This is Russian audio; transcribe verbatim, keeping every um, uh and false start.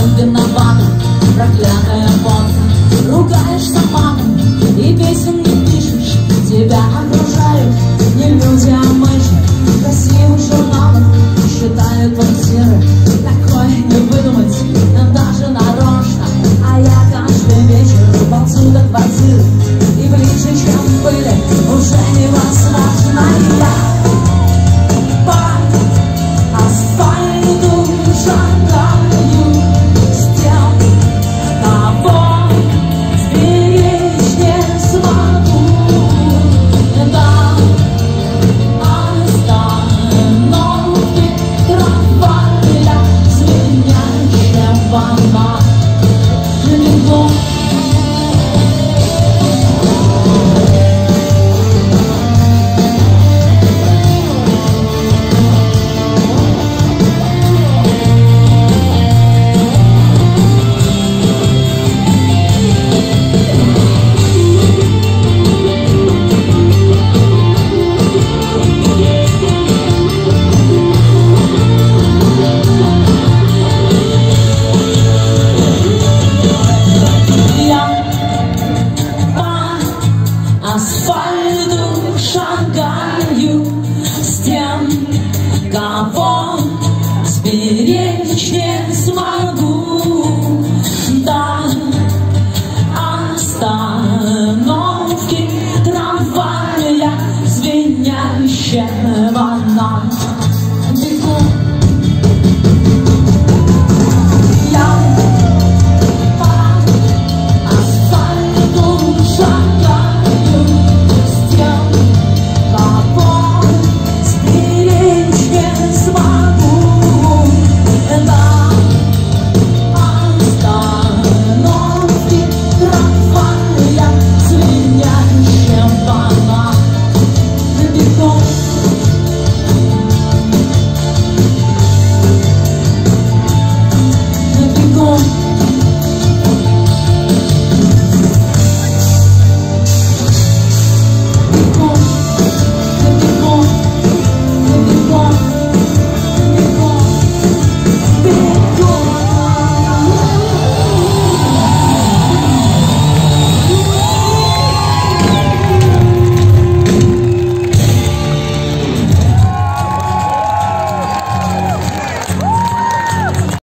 чем виновата проклятая водка. Ругаешься матом и песен не пишешь, тебя окружают не люди, а мыши. Красивых журналов считают квартиры, такое не выдумать, даже нарочно. А я каждый вечер ползу до квартиры, и ближе, чем были, уже невозможно. Я по асфальту шагаю с тем, кого сберечь не смогу. Да, остановки трамвая, звенящего на бегу. Асфальту шагаю с тем, кого сберечь